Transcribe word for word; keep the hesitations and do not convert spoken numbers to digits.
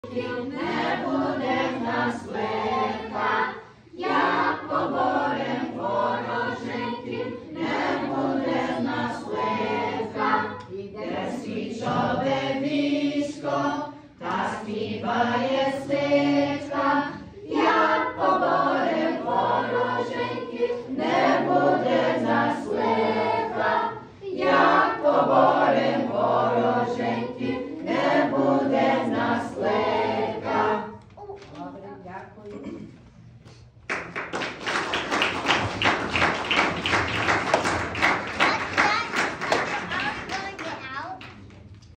Не буде в нас лиха, як поборем ворожити, не буде в нас лиха, іде свічове